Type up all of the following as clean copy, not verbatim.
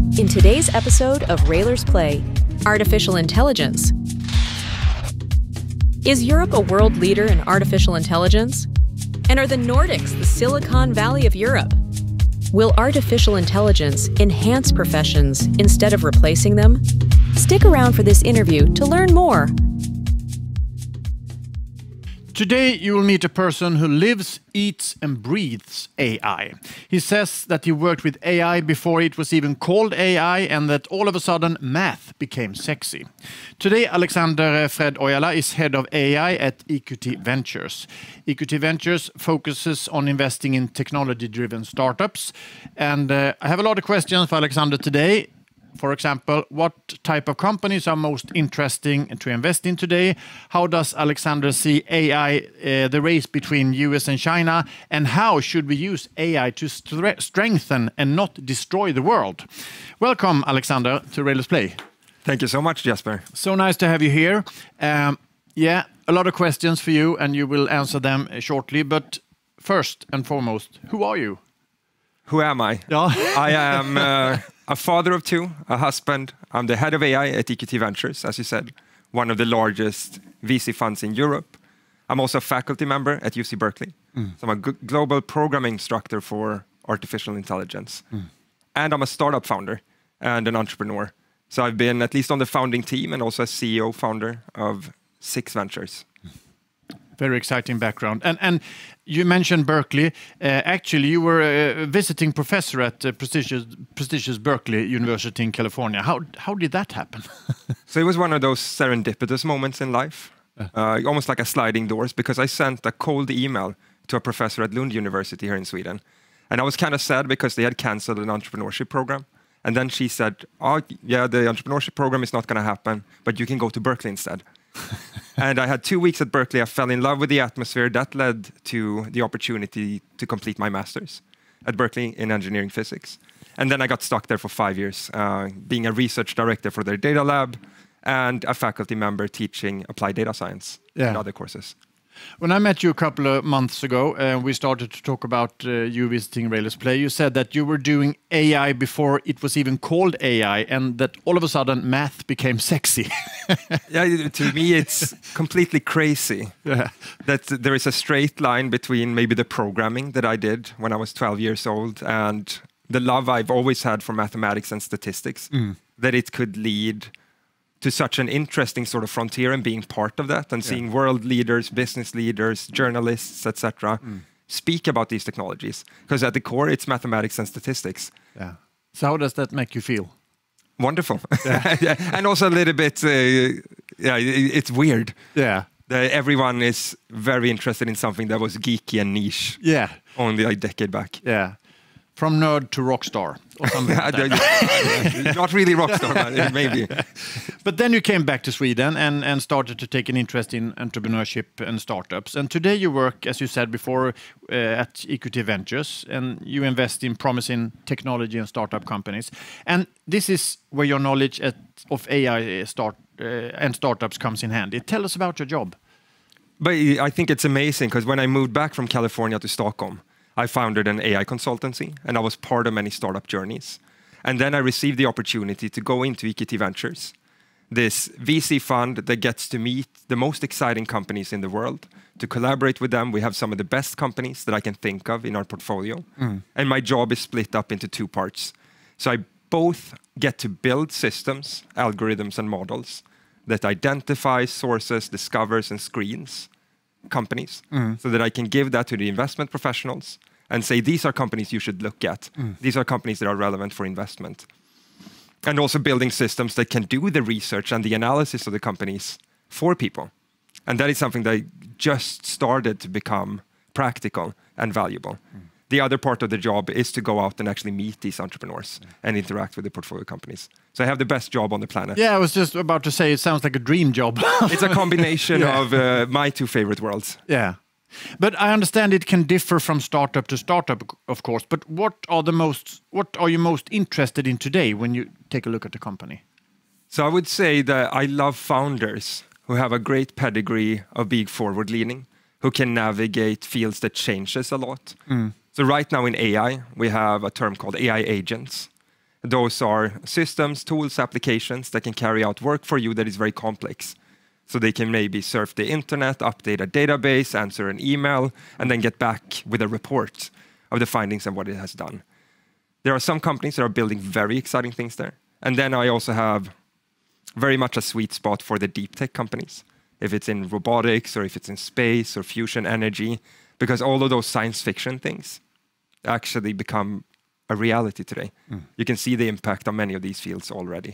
In today's episode of Rejlers Play, Artificial Intelligence. Is Europe a world leader in artificial intelligence? And are the Nordics the Silicon Valley of Europe? Will artificial intelligence enhance professions instead of replacing them? Stick around for this interview to learn more. Today you will meet a person who lives, eats and breathes AI. He says that he worked with AI before it was even called AI and that all of a sudden math became sexy. Today Alexander Fred-Ojala is head of AI at EQT Ventures. EQT Ventures focuses on investing in technology-driven startups. And I have a lot of questions for Alexander today. For example, what type of companies are most interesting to invest in today? How does Alexander see AI, the race between US and China? And how should we use AI to strengthen and not destroy the world? Welcome, Alexander, to Rejlers Play. Thank you so much, Jesper. So nice to have you here. Yeah, a lot of questions for you, and you will answer them shortly. But first and foremost, who are you? Who am I? Yeah. I am a father of two, a husband. I'm the head of AI at EQT Ventures, as you said, one of the largest VC funds in Europe. I'm also a faculty member at UC Berkeley. So I'm a global programming instructor for artificial intelligence. And I'm a startup founder and an entrepreneur. So I've been at least on the founding team and also a CEO founder of 6 ventures. Very exciting background. And you mentioned Berkeley. Actually, you were a visiting professor at prestigious Berkeley University in California. How did that happen? So it was one of those serendipitous moments in life, almost like a sliding doors, because I sent a cold email to a professor at Lund University here in Sweden. And I was kind of sad because they had canceled an entrepreneurship program. And then she said, oh, yeah, the entrepreneurship program is not going to happen, but you can go to Berkeley instead. And I had 2 weeks at Berkeley. I fell in love with the atmosphere. That led to the opportunity to complete my master's at Berkeley in engineering physics. And then I got stuck there for 5 years, being a research director for their data lab and a faculty member teaching applied data science and other courses. When I met you a couple of months ago, we started to talk about you visiting Rejlers Play. You said that you were doing AI before it was even called AI, and that all of a sudden math became sexy. Yeah, to me it's completely crazy that there is a straight line between maybe the programming that I did when I was 12 years old and the love I've always had for mathematics and statistics, that it could lead to such an interesting sort of frontier and being part of that and seeing world leaders, business leaders, journalists, etc. speak about these technologies. Because at the core, it's mathematics and statistics. Yeah. So how does that make you feel? Wonderful. And also a little bit, it's weird. Yeah. Everyone is very interested in something that was geeky and niche only a decade back. Yeah. From nerd to rock star or something like that. Not really rock star, but maybe. But then you came back to Sweden and started to take an interest in entrepreneurship and startups. And today you work, as you said before, at EQT Ventures, and you invest in promising technology and startup companies. And this is where your knowledge of AI and startups comes in handy. Tell us about your job. But I think it's amazing because when I moved back from California to Stockholm, I founded an AI consultancy, and I was part of many startup journeys. And then I received the opportunity to go into EQT Ventures, this VC fund that gets to meet the most exciting companies in the world, to collaborate with them. We have some of the best companies that I can think of in our portfolio. And my job is split up into 2 parts. So I both get to build systems, algorithms, and models that identify, sources, discovers, and screens companies so that I can give that to the investment professionals and say, these are companies you should look at. These are companies that are relevant for investment. And also building systems that can do the research and the analysis of the companies for people. And that is something that just started to become practical and valuable. The other part of the job is to go out and actually meet these entrepreneurs and interact with the portfolio companies. So I have the best job on the planet. Yeah, I was just about to say, it sounds like a dream job. It's a combination of my 2 favorite worlds. Yeah. But I understand it can differ from startup to startup, of course. But what are you most interested in today when you take a look at the company? So I would say that I love founders who have a great pedigree of being forward-leaning, who can navigate fields that changes a lot. So right now in AI, we have a term called AI agents. Those are systems, tools, applications that can carry out work for you that is very complex. So they can maybe surf the internet, update a database, answer an email, and then get back with a report of the findings and what it has done. There are some companies that are building very exciting things there. And then I also have very much a sweet spot for the deep tech companies, if it's in robotics or if it's in space or fusion energy, because all of those science fiction things actually become a reality today. You can see the impact on many of these fields already.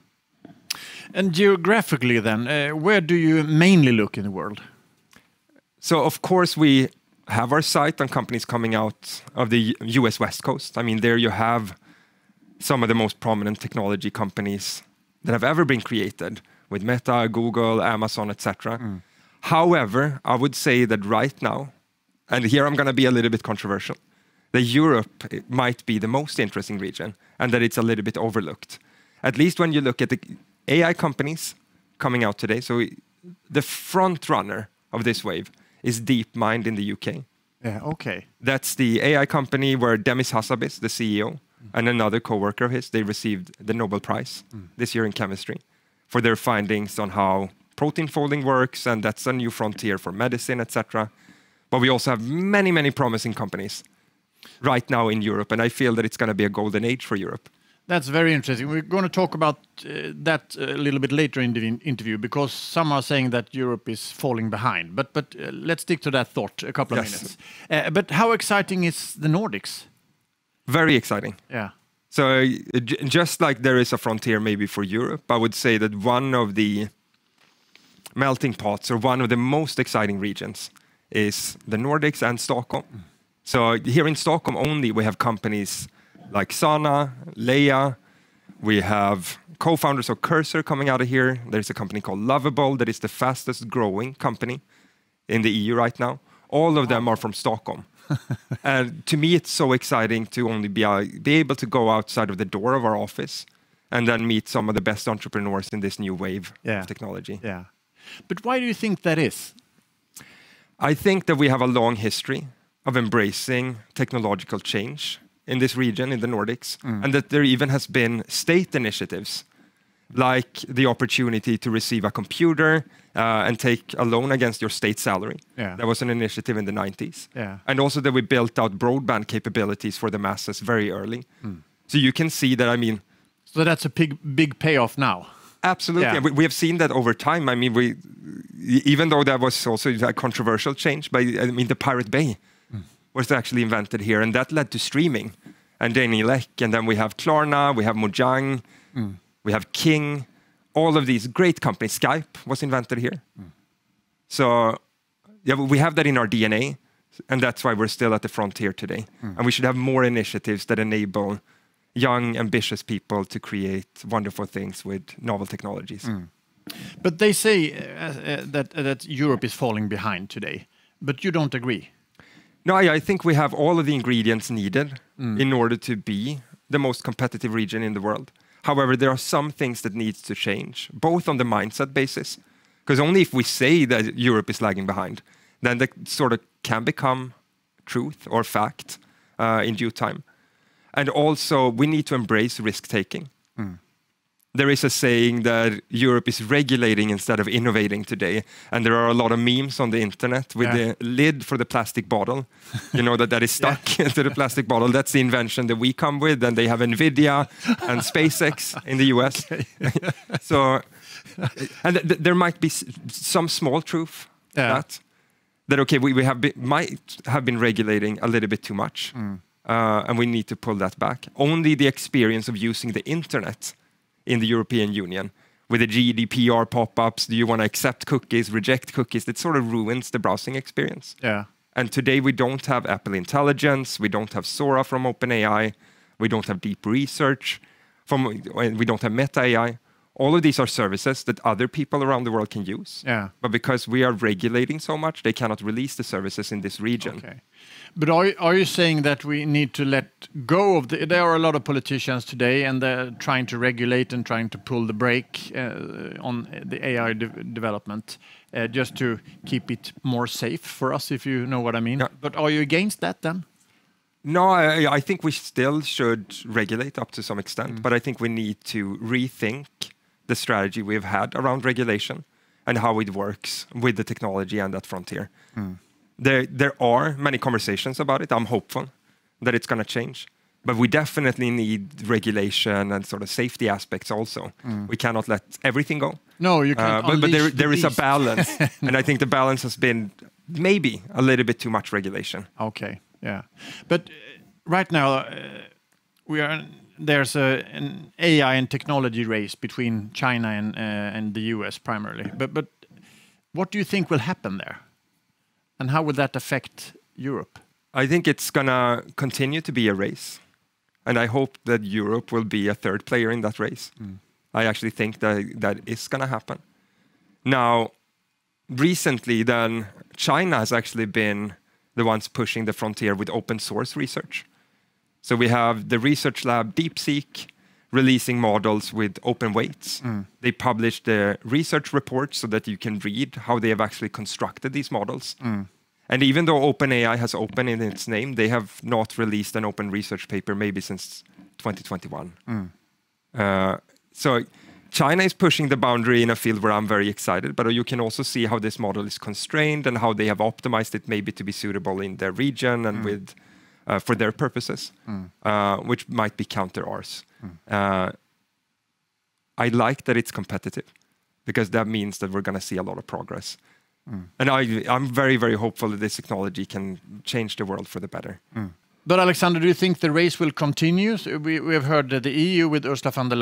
And geographically then, where do you mainly look in the world? So of course we have our sight on companies coming out of the US West Coast. I mean, there you have some of the most prominent technology companies that have ever been created with Meta, Google, Amazon, etc. However, I would say that right now, and here I'm going to be a little bit controversial, that Europe might be the most interesting region and that it's a little bit overlooked. At least when you look at the AI companies coming out today. So the front runner of this wave is DeepMind in the UK. Yeah, okay. That's the AI company where Demis Hassabis, the CEO, and another co-worker of his, they received the Nobel Prize this year in chemistry for their findings on how protein folding works, and that's a new frontier for medicine, etc. But we also have many, many promising companies right now in Europe, and I feel that it's going to be a golden age for Europe. That's very interesting. We're going to talk about that a little bit later in the interview, because some are saying that Europe is falling behind. But let's stick to that thought a couple of minutes. But how exciting is the Nordics? Very exciting. Yeah. So just like there is a frontier maybe for Europe, I would say that one of the melting pots or one of the most exciting regions is the Nordics and Stockholm. So here in Stockholm only we have companies like Sana, Leia. We have co-founders of Cursor coming out of here. There's a company called Lovable that is the fastest growing company in the EU right now. All of them are from Stockholm. And to me, it's so exciting to only be able to go outside of the door of our office and then meet some of the best entrepreneurs in this new wave of technology. Yeah. But why do you think that is? I think that we have a long history of embracing technological change in this region, in the Nordics, and that there even has been state initiatives like the opportunity to receive a computer and take a loan against your state salary. Yeah. That was an initiative in the 90s. Yeah. And also that we built out broadband capabilities for the masses very early. So you can see that, I mean... So that's a big payoff now. Absolutely. Yeah. And we have seen that over time. I mean, even though that was also a controversial change, but I mean, the Pirate Bay was actually invented here, and that led to streaming and Daniel Ek, and then we have Klarna, we have Mojang, we have King, all of these great companies. Skype was invented here. So yeah, we have that in our DNA, and that's why we're still at the frontier today. And we should have more initiatives that enable young, ambitious people to create wonderful things with novel technologies. But they say that Europe is falling behind today, but you don't agree? No, I think we have all of the ingredients needed in order to be the most competitive region in the world. However, there are some things that needs to change, both on the mindset basis, because only if we say that Europe is lagging behind, then that sort of can become truth or fact in due time. And also, we need to embrace risk-taking. There is a saying that Europe is regulating instead of innovating today. And there are a lot of memes on the internet with the lid for the plastic bottle. You know, that is stuck into the plastic bottle. That's the invention that we come with. And they have NVIDIA and SpaceX in the US. So, and there might be some small truth that okay, we might have been regulating a little bit too much. And we need to pull that back. Only the experience of using the internet in the European Union, with the GDPR pop-ups, do you want to accept cookies, reject cookies, that sort of ruins the browsing experience. Yeah. And today we don't have Apple Intelligence, we don't have Sora from OpenAI, we don't have deep research, we don't have Meta AI. All of these are services that other people around the world can use. Yeah. But because we are regulating so much, they cannot release the services in this region. Okay. But are you saying that we need to let go of there are a lot of politicians today, and they're trying to regulate and trying to pull the brake on the AI development just to keep it more safe for us, if you know what I mean. Yeah. But are you against that then? No, I think we still should regulate up to some extent, but I think we need to rethink the strategy we've had around regulation and how it works with the technology and that frontier. There are many conversations about it. I'm hopeful that it's going to change, but we definitely need regulation and sort of safety aspects also. We cannot let everything go. No, you can't. But there is a balance, and I think the balance has been maybe a little bit too much regulation. Okay, yeah, but right now there's an AI and technology race between China and the US primarily. But what do you think will happen there, and how will that affect Europe? I think it's gonna continue to be a race, and I hope that Europe will be a third player in that race. I actually think that is gonna happen. Now, recently, then China has actually been the ones pushing the frontier with open source research. So we have the research lab DeepSeek releasing models with open weights. They publish the research reports so that you can read how they have actually constructed these models. And even though OpenAI has open in its name, they have not released an open research paper maybe since 2021. So China is pushing the boundary in a field where I'm very excited, but you can also see how this model is constrained and how they have optimized it maybe to be suitable in their region and with for their purposes, which might be counter ours. I like that it's competitive because that means that we're going to see a lot of progress. And I'm very, very hopeful that this technology can change the world for the better. But Alexander, do you think the race will continue? We have heard that the EU with Ursula von der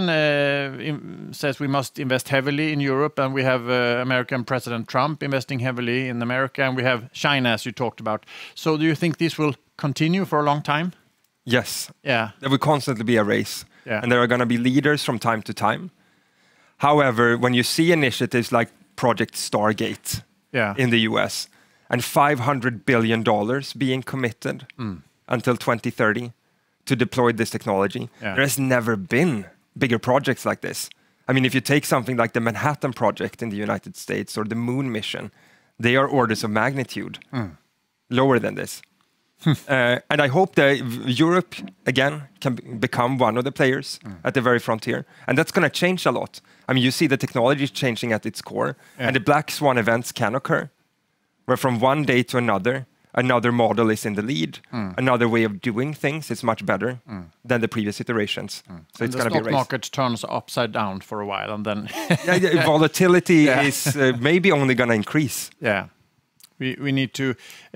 Leyen says we must invest heavily in Europe, and we have American President Trump investing heavily in America, and we have China, as you talked about. So do you think this will continue for a long time? Yes. Yeah. There will constantly be a race, and there are going to be leaders from time to time. However, when you see initiatives like Project Stargate in the US and $500 billion being committed until 2030 to deploy this technology, there has never been bigger projects like this. I mean, if you take something like the Manhattan Project in the United States or the Moon mission, they are orders of magnitude lower than this. And I hope that Europe, again, can become one of the players at the very frontier. And that's going to change a lot. I mean, you see the technology is changing at its core, and the black swan events can occur, where from one day to another model is in the lead, another way of doing things is much better than the previous iterations. So it's going to be a race. The stock market turns upside down for a while, and then volatility is maybe only going to increase. Yeah, we need to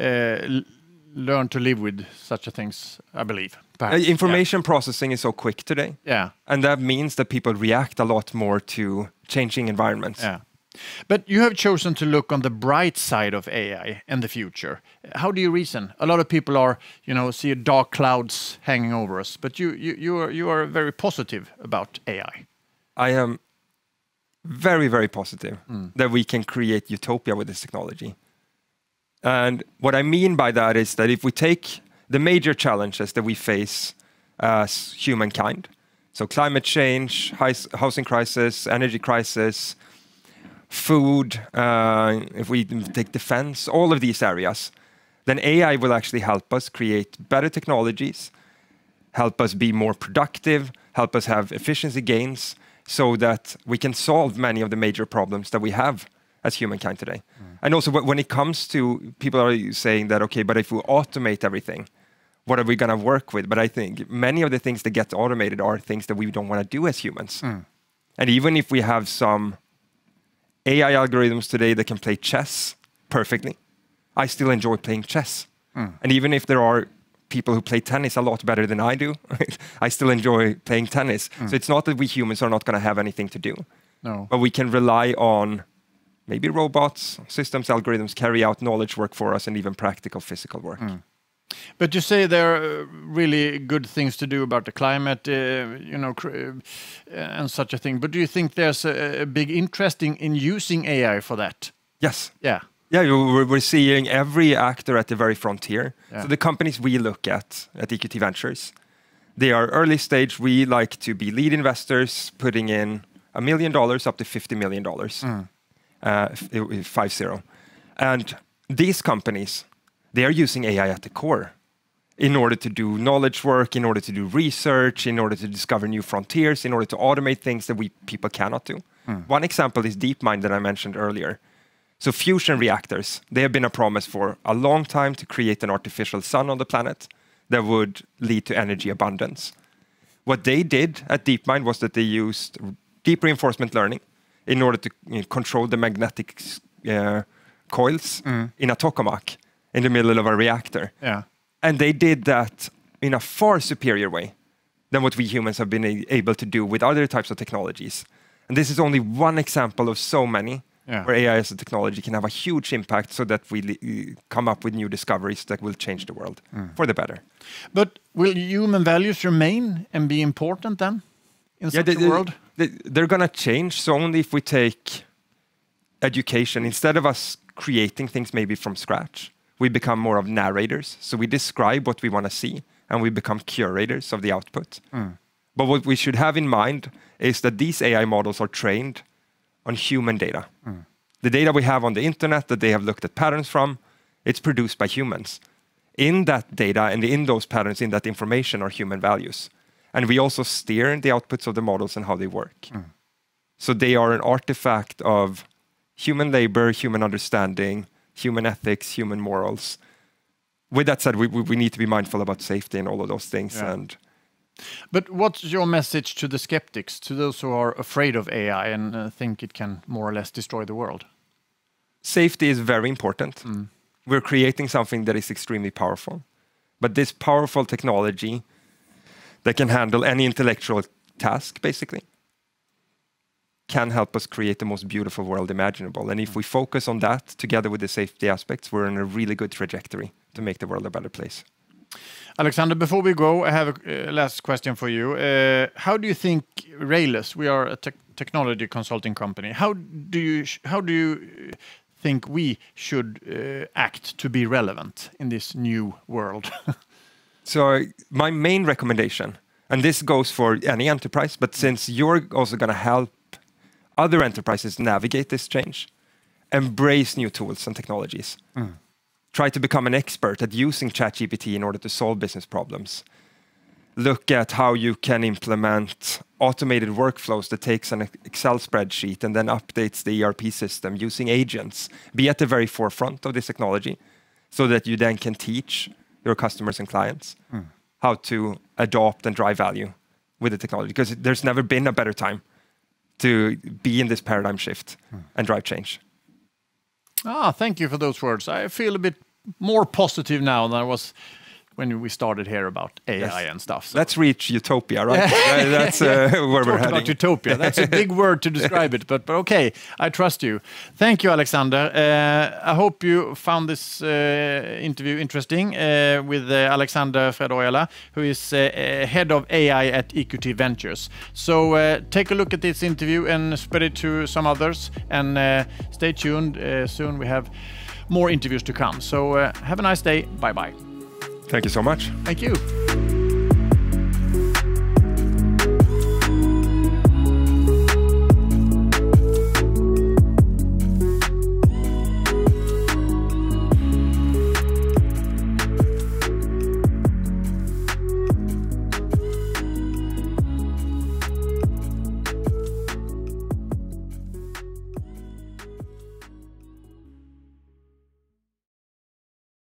learn to live with such a things, I believe. Information processing is so quick today. And that means that people react a lot more to changing environments. But you have chosen to look on the bright side of AI and the future. How do you reason? A lot of people are, see dark clouds hanging over us, but you are very positive about AI. I am very, very positive that we can create utopia with this technology. And what I mean by that is that if we take the major challenges that we face as humankind, so climate change, housing crisis, energy crisis, food, if we take defense, all of these areas, then AI will actually help us create better technologies, help us be more productive, help us have efficiency gains so that we can solve many of the major problems that we have as humankind today. And also when it comes to, people are saying that, okay, but if we automate everything, what are we going to work with? But I think many of the things that get automated are things that we don't want to do as humans. And even if we have some AI algorithms today that can play chess perfectly, I still enjoy playing chess. And even if there are people who play tennis a lot better than I do, I still enjoy playing tennis. So it's not that we humans are not going to have anything to do. No. But we can rely on maybe robots, systems, algorithms carry out knowledge work for us and even practical physical work. But you say there are really good things to do about the climate, and such a thing. But do you think there's a big interest in using AI for that? Yes. Yeah, we're seeing every actor at the very frontier. So the companies we look at EQT Ventures, they are early stage. We like to be lead investors, putting in $1 million up to $50 million. 50. And these companies, they are using AI at the core. in order to do knowledge work, in order to do research, in order to discover new frontiers, in order to automate things that people cannot do. One example is DeepMind that I mentioned earlier. So fusion reactors, they have been a promise for a long time to create an artificial sun on the planet that would lead to energy abundance. What they did at DeepMind was that they used deep reinforcement learning in order to control the magnetic coils in a tokamak in the middle of a reactor. Yeah. And they did that in a far superior way than what we humans have been able to do with other types of technologies. And this is only one example of so many where AI as a technology can have a huge impact so that we come up with new discoveries that will change the world for the better. But will human values remain and be important then in such a world? They're going to change. So only if we take education, instead of us creating things maybe from scratch, we become more of narrators. So we describe what we want to see and we become curators of the output. But what we should have in mind is that these AI models are trained on human data. The data we have on the internet that they have looked at patterns from, it's produced by humans. In that data and in those patterns, in that information are human values. And we also steer the outputs of the models and how they work. So they are an artifact of human labor, human understanding, human ethics, human morals. With that said, we need to be mindful about safety and all of those things. But what's your message to the skeptics, to those who are afraid of AI and think it can more or less destroy the world? Safety is very important. We're creating something that is extremely powerful. But this powerful technology that can handle any intellectual task, basically, can help us create the most beautiful world imaginable. And if we focus on that together with the safety aspects, we're on a really good trajectory to make the world a better place. Alexander, before we go, I have a last question for you. How do you think Rejlers, we are a technology consulting company, how do you think we should act to be relevant in this new world? So my main recommendation, and this goes for any enterprise, but since you're also going to help other enterprises navigate this change, embrace new tools and technologies. Try to become an expert at using ChatGPT in order to solve business problems. Look at how you can implement automated workflows that takes an Excel spreadsheet and then updates the ERP system using agents. Be at the very forefront of this technology so that you then can teach your customers and clients how to adopt and drive value with the technology. Because there's never been a better time to be in this paradigm shift and drive change. Thank you for those words. I feel a bit more positive now than I was when we started here about AI and stuff. So. Let's reach utopia, right? That's where we're heading. About utopia. That's a big word to describe it, but okay, I trust you. Thank you, Alexander. I hope you found this interview interesting with Alexander Fred-Ojala, who is head of AI at EQT Ventures. So take a look at this interview and spread it to some others, and stay tuned. Soon we have more interviews to come. So have a nice day. Bye-bye. Thank you so much. Thank you.